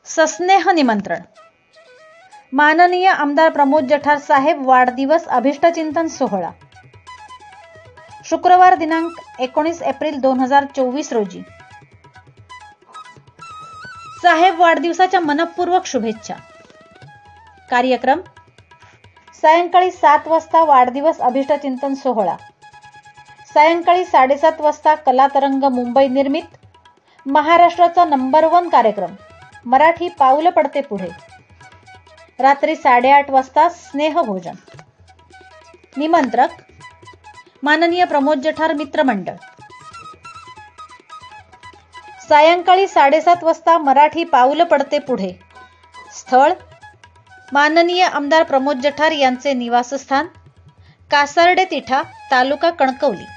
सस्नेह निमंत्रण. माननीय आमदार प्रमोद जठार साहेब वाढदिवस अभिष्टचिंतन सोहळा शुक्रवार दिनांक 19 एप्रिल 2024 रोजी. साहेब वाढदिवसाच्या मनपूर्वक शुभेच्छा. कार्यक्रम सायंकाळी 7 वाजता वाढदिवस अभिष्टचिंतन सोहळा. सायंकाळी 7:30 वाजता कलातरंग मुंबई निर्मित महाराष्ट्राचा नंबर 1 कार्यक्रम मराठी पाऊल पडते पुढे. रात्री 8:30 वाजता स्नेहभोजन. निमंत्रक माननीय प्रमोद जठार मित्रमंडळ. सायंकाळी 7:30 वाजता मराठी पाऊल पडते पुढे. स्थळ माननीय आमदार प्रमोद जठार यांचे निवासस्थान कासार्डे तिठा, तालुका कणकवली.